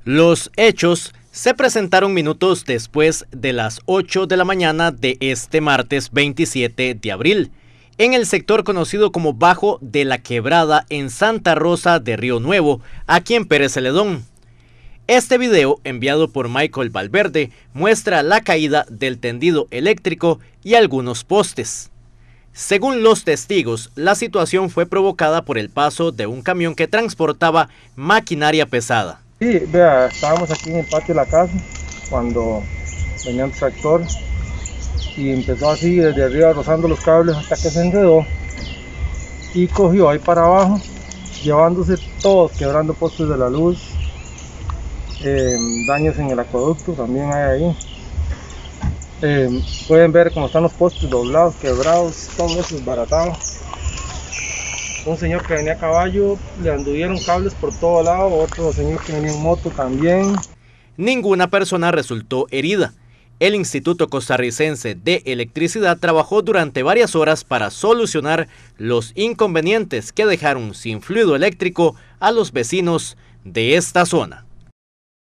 Los hechos se presentaron minutos después de las 8 de la mañana de este martes 27 de abril, en el sector conocido como Bajo de la Quebrada en Santa Rosa de Río Nuevo, aquí en Pérez Celedón. Este video, enviado por Michael Valverde, muestra la caída del tendido eléctrico y algunos postes. Según los testigos, la situación fue provocada por el paso de un camión que transportaba maquinaria pesada. Sí, vea, estábamos aquí en el patio de la casa cuando venía un tractor y empezó así desde arriba rozando los cables hasta que se enredó y cogió ahí para abajo, llevándose todos, quebrando postes de la luz, daños en el acueducto también hay ahí. Pueden ver cómo están los postes doblados, quebrados, todo eso desbaratado. Un señor que venía a caballo, le anduvieron cables por todo lado, otro señor que venía en moto también. Ninguna persona resultó herida. El Instituto Costarricense de Electricidad trabajó durante varias horas para solucionar los inconvenientes que dejaron sin fluido eléctrico a los vecinos de esta zona.